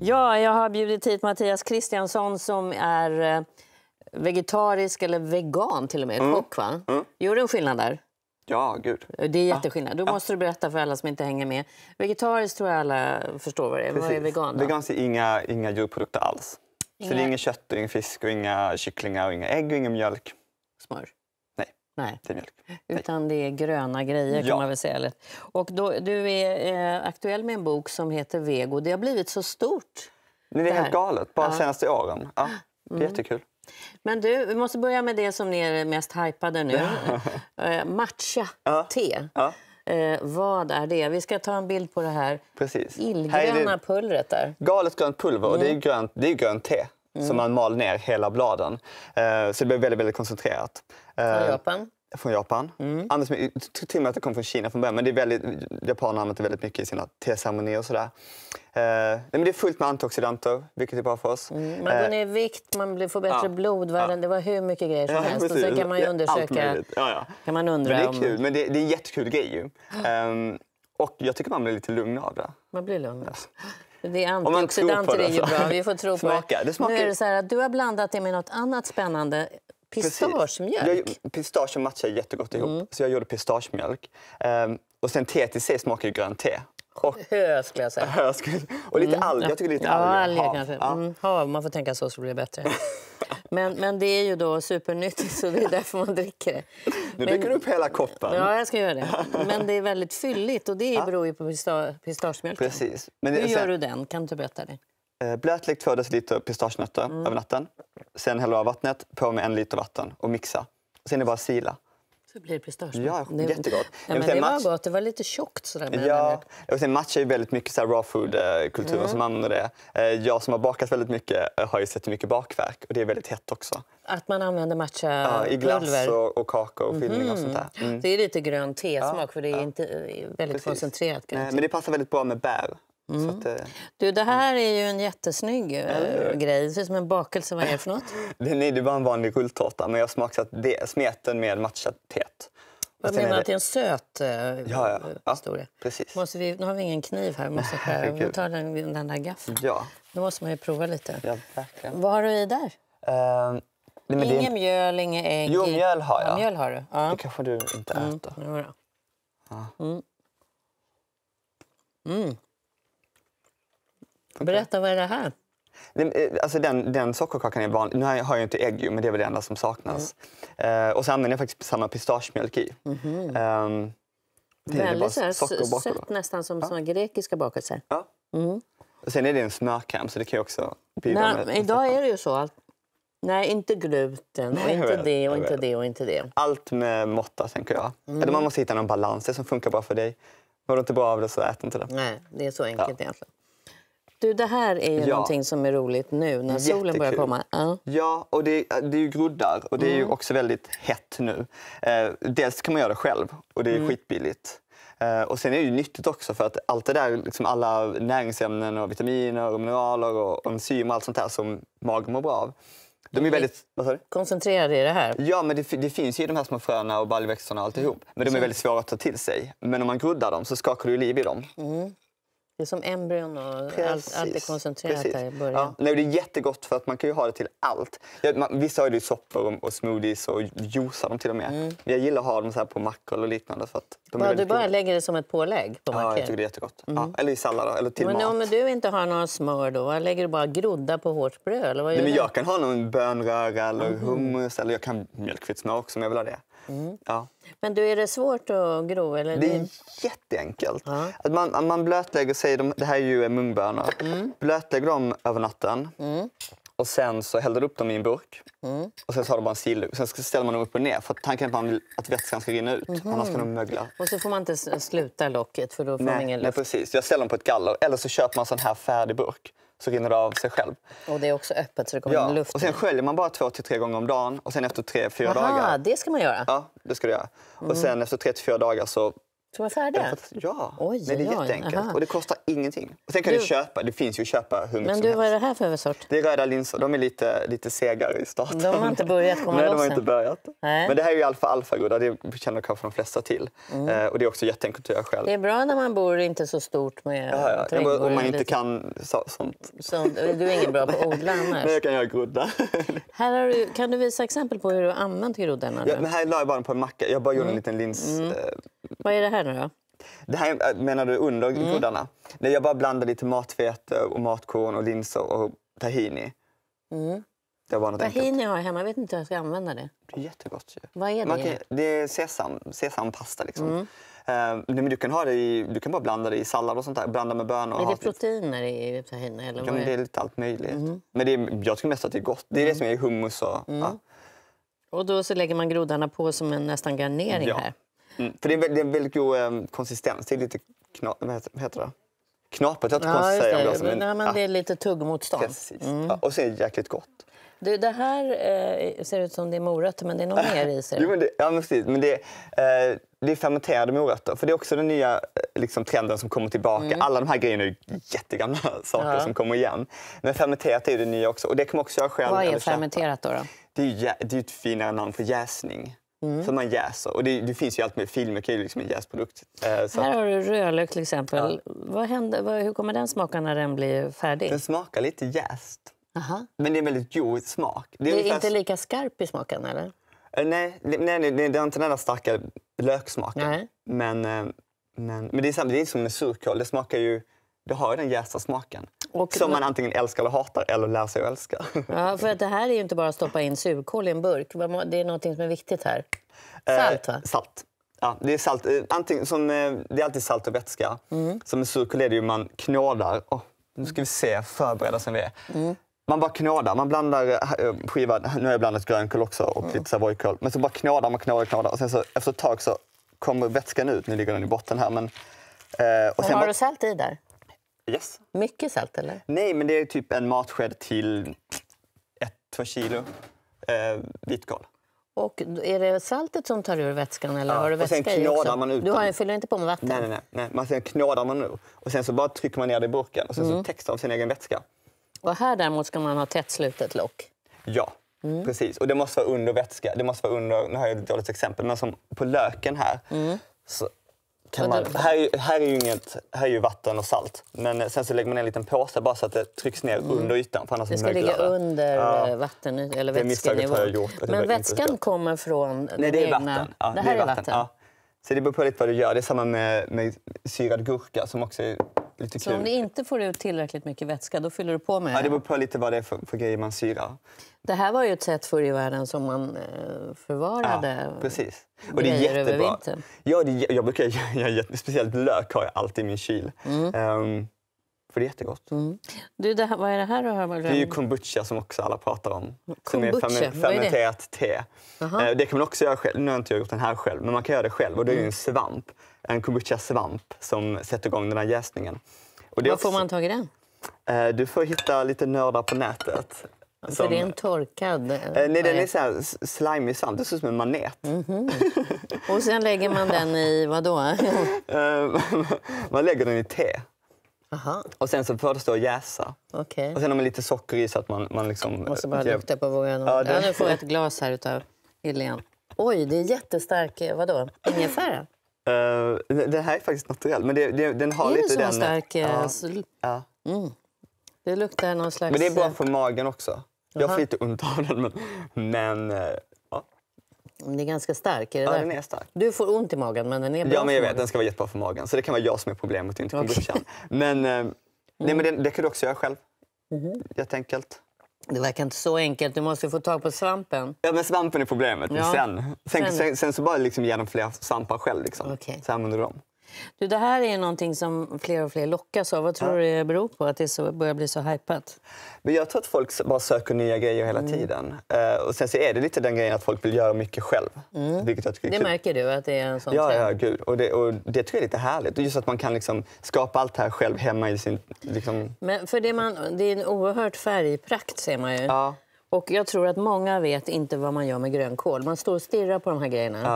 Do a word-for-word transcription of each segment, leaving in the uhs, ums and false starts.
Ja, jag har bjudit hit Mattias Kristiansson som är vegetarisk eller vegan till och med, mm. kock va? Mm. Gör du en skillnad där? Ja, gud. Det är jätteskillnad. Då ja. måste du berätta för alla som inte hänger med. Vegetariskt tror jag alla förstår vad det är. Precis. Vad är vegan då? Vegan är inga, inga djurprodukter alls. Inga... Så det är inga kött, och ingen fisk och inga kycklingar och inga ägg och ingen mjölk. Smör? Nej, Nej. det är mjölk. Utan det är gröna grejer kan ja. man väl säga. Och då, du är eh, aktuell med en bok som heter Vego. Det har blivit så stort. Men det är det helt galet, bara ja. de senaste åren. Ja, det är mm. jättekul. Men du, vi måste börja med det som ni är mest hypade nu. eh, matcha-te. Ja. Ja. Eh, vad är det? Vi ska ta en bild på det här. Precis. Illgröna här det pulvret där. Galet grönt pulver och mm. det är grönt, det är grönt te. Mm. Som man mal ner hela bladen. Uh, så det blir väldigt, väldigt koncentrerat. Uh, från Japan? Från Japan. Mm. Anders, jag tror till och med att det kom från Kina från början. Men det är väldigt, japanerna använder väldigt mycket i sina teceremonier och sådär. Uh, nej, men det är fullt med antioxidanter, vilket är bra för oss. Mm. Man går ner i vikt, man blir, får bättre ja. blodvärden. Ja. Det var hur mycket grejer som ja, helst. Och sen kan man ju undersöka. Ja, ja. Kan man undra men det är om... kul, men det, det är en jättekul grej ju. Um, och jag tycker man blir lite lugn av det. Man blir lugn. Ja. Det är antioxidanter är ju bra. Vi får tro på Smaka. det. Det smakar... Nu är det så här att du har blandat det med något annat spännande. Pistachemjölk. Jag, pistage och matcha är jättegott ihop. Mm. Så jag gjorde pistachemjölk. Um, och sen te till sig smakar ju grönt te. Och hö skulle jag säga. Hö skulle... Och lite mm. alger. Jag tycker lite ja, alger. alger kanske. Ja. Mm, hav, man får tänka så så blir det bättre. men, men det är ju då supernyttigt så det är därför man dricker det. Nu men... dricker du upp hela koppen. Ja, jag ska göra det. Men det är väldigt fylligt och det beror ju på pista- pistachemjölken. Precis. Men Hur sen... gör du den? Kan du berätta det? Blötlägg två deciliter pistagenötter mm. över natten. Sen häller av vattnet, på med en liter vatten och mixa. Sen är det bara sila. Så blir det pistage. Ja, det, jättegott. Ja, men det match... var gott, det var lite tjockt sådär. Med ja, och sen matchar ju väldigt mycket så här raw food-kulturen mm. som använder det. Jag som har bakat väldigt mycket har ju sett mycket bakverk och det är väldigt hett också. Att man använder matcha ja, i glass och, och kakor och fyllning mm. och sånt där. Mm. Det är lite grön tesmak ja, för det är ja. inte väldigt Precis. koncentrerat. Nej, men det passar väldigt bra med bär. Mm. Så att, du, det här är ju en jättesnygg äh, grej. Det ser ut som en bakelse. Vad är det för något? Nej, det var en vanlig rulltårta, men jag har smakat det, smeten med matchat-teet. Vad menar du att det är en söt äh, ja, ja. ja, historia? Precis. Måste vi, nu har vi ingen kniv här. Måste skära. Vi tar den, den där gaffeln. Ja. Då måste man ju prova lite. Ja, verkligen. Vad har du i där? Uh, nej, ingen det... mjöl, inga ägg. Jo, mjöl har jag. Ja, mjöl har du. Ja. Det kanske du inte mm. äter. Ja. Ja. Mm. Mm. Berätta, vad är det här? Alltså den, den sockerkakan är vanlig. Nu har jag inte ägg, men det är väl det enda som saknas. Mm. Uh, och så använder jag faktiskt samma pistasgemjölk i. Mm-hmm. Um, det är väldigt bara socker och sött, nästan som ja. såna grekiska bakelser. Ja. Mm. Och sen är det en smörkräm, så det kan jag också bidra med. Nej, idag är det ju så att nej, inte gluten och inte vet, det och inte det och inte det. Allt med måtta, tänker jag. Mm. Eller man måste hitta någon balans, det som funkar bra för dig. Mår du inte bra av det så ät inte det. Nej, det är så enkelt ja. egentligen. Du, det här är ju ja. någonting som är roligt nu när Jättekul. solen börjar komma. Ja, ja och det, det är ju groddar och det är mm. ju också väldigt hett nu. Eh, dels kan man göra det själv och det är mm. skitbilligt. Eh, och sen är det ju nyttigt också för att allt det där, liksom alla näringsämnen och vitaminer och mineraler och enzymer och allt sånt där som magen mår bra av. De är väldigt... Vad sa du? Koncentrerade i det här? Ja, men det, det finns ju de här små fröna och baljväxterna och alltihop. Men de är väldigt svåra att ta till sig. Men om man groddar dem så skakar du liv i dem. Mm. Det är som embryon och allt, allt är koncentrerat Precis. här i början. Ja, nej, det är jättegott för att man kan ju ha det till allt. Ja, man, vissa har ju soppor och, och smoothies och juicar dem till och med. Mm. Jag gillar att ha dem så här på mackor och liknande. För att de bara, är du bara goda. lägger det som ett pålägg på mackor? Ja, jag tycker det är jättegott. Mm. Ja, eller i sallad eller till men mat. om du inte har någon smör då, lägger du bara grodda på hårt bröd? Eller vad gör nej, men det? jag kan ha någon bönröra eller mm. hummus eller jag kan mjölkvitt smör också om jag vill ha det. Mm. Ja. Men du, är det svårt att gro? Eller det är det... jätteenkelt. Ja. Att man, man blötlägger sig, de, det här är ju mungbönor, mm. blötlägger dem över natten mm. och sen så häller du upp dem i en burk mm. och sen så har du bara en silluk. Sen ställer man dem upp och ner för att tanken är att man vill att vätskan ska rinna ut, mm. annars kan de mögla. Och så får man inte sluta locket för då får nej, man ingen luft. Nej, precis. Jag ställer dem på ett galler eller så köper man sån här färdig burk. Så rinner det av sig själv. Och det är också öppet så det kommer ja, in luft. Och sen sköljer man bara två till tre gånger om dagen. Och sen efter tre, fyra Aha, dagar. det ska man göra? Ja, det ska du göra. Mm. Och sen efter tre till fyra dagar så Som är färdiga? Ja, Oj, men det är oj, jätteenkelt. aha. Och det kostar ingenting. Och sen kan Du- du, köpa, det finns ju att köpa hur mycket Men som du, helst. vad är det här för sort? Det är röda linser. De är lite, lite segare i starten. De har inte börjat komma Nej, loss de har än. inte börjat. Nej. Men det här är ju alfa alfa-groddar. Det känner kanske de flesta till. Mm. Eh, och det är också jätteenkelt att göra själv. Det är bra när man bor inte så stort med Ja, ja. trädgård. Om man inte lite- kan så, sånt. Så, du är ingen bra på att odla annars. Men jag kan göra groddar. Här har du, kan du visa exempel på hur du har använt groddarna? Ja, nu? men här la jag bara på en macka. Jag bara gjorde en liten lins... Mm. Eh, Vad är det här nu då? det här menar du under Mm. groddarna? Nej, jag bara blandade lite matfete och matkorn och linser och tahini. Mm. Det var något enkelt. Tahini har jag hemma. Jag vet inte hur jag ska använda det. Det är jättegott ju. Vad är Man det? kan, det är sesam, sesampasta liksom. Mm. Eh, men du, kan ha det i, du kan bara blanda det i sallad och sånt där. Blanda med bönor. och Är ha det till- proteiner i tahini? Eller Ja, vad men är det är det? lite allt möjligt. Mm. Men det är, jag tycker mest att det är gott. Det är det som är i hummus och... Ja. Och då så lägger man groddarna på som en nästan garnering Ja. här. Mm. För det är, vä- det är en väldigt god eh, konsistens. Det är lite kna, vad heter, vad heter det? Knapert, jag vet inte vad Ja, jag just säga om det. det. som en- Men, men ja, det är lite tuggmotstånd. precis. Ja, och sen är det jäkligt gott. Du, det här eh, ser ut som det är morötter, men det är nog mer i sig. Jo, men det, ja, men precis. Men det, eh, det är fermenterade morötter. För det är också den nya eh, liksom, trenden som kommer tillbaka. Alla de här grejerna är ju jättegamla saker Ja. som kommer igen. Men fermenterat är ju det nya också. Och det kan man också göra själv. Vad är eller köpa. fermenterat då? då? Det är ju jä- det är ju ett finare namn för jäsning. För man jäser. Och det, det finns ju allt med filmer, är ju liksom en jäsprodukt. Eh, så Här har du rödlök till exempel. Vad händer, vad, hur kommer den smaka när den blir färdig? den smakar lite jäst. Aha. Men det är en väldigt god smak. Det är ungefär- inte lika skarp i smaken, eller? Eh, Nej, det- nej, nej, det det är inte den där starka löksmaken. Nej. Men, eh, men, men det är, samma, det är som med surkål. Det smakar ju, det har ju den jästa smaken. Och- som man antingen älskar eller hatar eller lär sig att älska. Ja, för att det här är ju inte bara att stoppa in surkål i en burk. Vad må- Det är något som är viktigt här. Eh, Salt, va? Salt. Ja, det är salt. Eh, Antingen, som, eh, det är alltid salt och vätska. Mm. Som med surkål är det ju man knådar. Oh, nu ska vi se, förbereda som vi är. Mm. Man bara knådar. Man blandar eh, skivad, nu har jag blandat grönkål också och Mm. lite savojkål. Men så bara knådar man, knådar, knådar. Och sen så efter ett tag så kommer vätskan ut. Nu ligger den i botten här. Men, eh, och Och sen har bara, du salt i där? yes. Mycket salt, eller? Nej, men det är typ en matsked till ett, två kilo eh, vitkål. Och är det saltet som tar ur vätskan, eller Ja, har du och sen vätska i knådar också? man ut Du har, den. fyller inte på med vatten? Nej, nej, nej. nej. Man sen knådar man nu. Och sen så bara trycker man ner det i burken. Och sen Mm. så täcks av sin egen vätska. Och här däremot ska man ha tätt slutet lock. Ja, Mm. precis. Och det måste vara under vätska. Det måste vara under, nu har jag ett dåligt exempel, men som på löken här. Så kan Och man, det- här, är, ju- här är ju inget, här är ju vatten och salt. Men sen så lägger man ner en liten påse bara så att det trycks ner under ytan. För annars Mm. Det ska möglar ligga det. under Ja. ja. vatten eller Det misstaget vätskenivå. har jag gjort, att det Men var inte vätskan så. kommer från Nej, den det är egna... vatten. Ja, det här är vatten. Ja. Så det beror på lite vad du gör. Det är samma med, med syrad gurka som också är lite Så om kul. du inte får ut tillräckligt mycket vätska, då fyller du på med... Ja, det beror på lite vad det är för, för grejer man syrar. Det här var ju ett sätt förr i världen som man eh, förvarade Ja, precis. Och det är grejer över jättebra. vintern. Ja, det, jag brukar göra jätte- speciellt lök har jag alltid i min kyl. Ehm, för det är jättegott. Mm. Du, det här, vad är det här du har? Det är ju kombucha som också alla pratar om. Som är Kombucha, ferme- vad är det? fermenterat te. Aha. Eh, det kan man också göra själv. Nu har inte jag gjort den här själv, men man kan göra det själv. Och det är Mm. ju en svamp. En kombucha-svamp som sätter igång den här jäsningen. Och det är Var också, får man tag i den? eh, du får hitta lite nördar på nätet. För det är en torkad... Eh, nej, den är så här s- slimy svamp. Det ser ut som en manet. Mm. Och sen lägger man den i vad då? Eh, man lägger den i te. Aha, Och sen så får det stå och jäsa. okej. Och sen har man lite socker i så att man, man liksom... Måste bara ger- lukta på vågen. Ja, Ja, det- nu får jag ett glas här utav Helene. Oj, det är jättestark... eh, Vadå? Ingefära? Eh, det här är faktiskt naturell, men det, det, den har Är det lite så den... stark? eh, Ja, sl- ja. Det luktar någon slags... Men det är bra eh, för magen också. Jag Jaha. får lite ont av den, men... men eh, ja. Det är ganska stark. Är det ja, där? den är stark. Du får ont i magen, men den är bra Ja, men jag för vet, magen. den ska vara jättebra för magen. Så det kan vara jag som är problemet, inte Okej. kombuchan. Men, eh, nej, men det, det kan du också göra själv. Mhm. Jätteenkelt. Det verkar inte så enkelt. Du måste få tag på svampen. Ja, men svampen är problemet. Men Ja. Sen, sen, Sen- sen, sen så bara liksom ge dem fler svampar själv. Liksom. Okej. Så använder du dem. Du, det här är någonting som fler och fler lockas av. Vad tror du det beror på att det så, börjar bli så hypat? Men jag tror att folk bara söker nya grejer hela Mm. tiden. Eh, och sen så är det lite den grejen att folk vill göra mycket själv. Vilket jag tycker är Det kul. märker du att det är en sån Ja, trend? ja, gud. Och det, och det tycker jag är lite härligt. Och just att man kan liksom skapa allt det här själv hemma i sin... Liksom, Men för det, man, det är en oerhört färgprakt, ser man ju. ja, Och jag tror att många vet inte vad man gör med grönkål. Man står och stirrar på de här grejerna. Ja.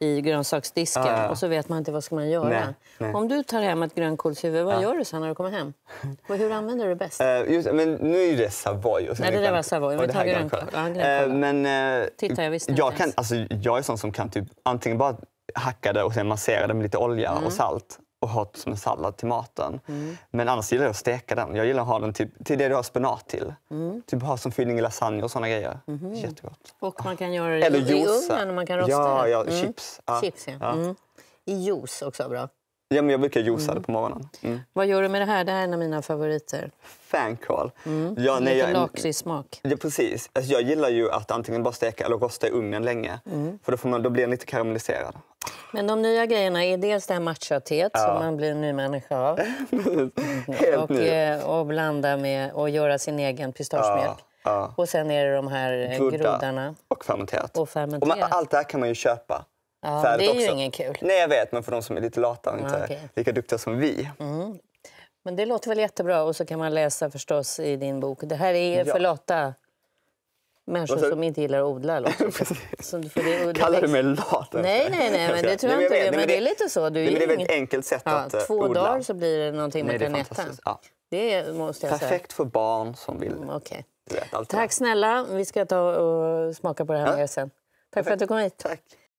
i grönsaksdisken ja, ja. och så vet man inte vad ska man göra. Nej, nej. Om du tar hem ett grönkålshuvud, vad ja. gör du sen när du kommer hem? Och hur använder du det bäst? Uh, just, men nu är det Savoy. Och sen Nej, det där var Savoy. Vi tar grönkål. Ja, grönkål. Uh, men uh, Titta, jag visste jag, inte kan, alltså, jag är sån som kan typ antingen bara hacka det och sen massera det med lite olja mm. och salt och ha det som en sallad till maten. Mm. Men annars gillar jag att steka den. Jag gillar att ha den typ, till det du har spenat till. Mm. Typ ha som fyllning i lasagne och såna grejer. Mm. Jättegott. Och man kan göra det Eller i ugnen och man kan rosta ja, det. ja, mm. chips. Ja. Chips, ja. ja. Mm. I juice också bra. Ja, men jag brukar juica mm. det på morgonen. Mm. Vad gör du med det här? Det här är en av mina favoriter. Fänkål. Mm. Ja, lite jag, lakritssmak. Ja, precis. Alltså, jag gillar ju att antingen bara steka eller rosta i ugnen länge. Mm. För då, får man, då blir den lite karamelliserad. Men de nya grejerna är dels det här matcha-teet ja. som man blir en ny människa av. Helt och, ny. och blanda med och göra sin egen pistagemjölk. Ja. Ja. Och sen är det de här Grodda. groddarna. Och fermenterat. Och fermenterat. Och man, allt det här kan man ju köpa. Ja, det är ju också. ingen kul. Nej, jag vet, men för de som är lite lata och inte ja, okay. lika duktiga som vi. Mm. Men det låter väl jättebra och så kan man läsa förstås i din bok. Det här är för ja. lata människor så... som inte gillar att odla. Så för det, det kallar du mig lat? Nej, nej, nej, men det tror jag inte. Nej, men, men det är lite så. Du nej, men det är ett enkelt sätt ja, att två odla. Två dagar så blir det någonting nej, man kan äta. Ja. Det måste jag Perfekt säga. Perfekt för barn som vill. Mm, okay. Tack snälla. Vi ska ta och smaka på det här ja. med er sen. Tack för att du kom hit. Tack.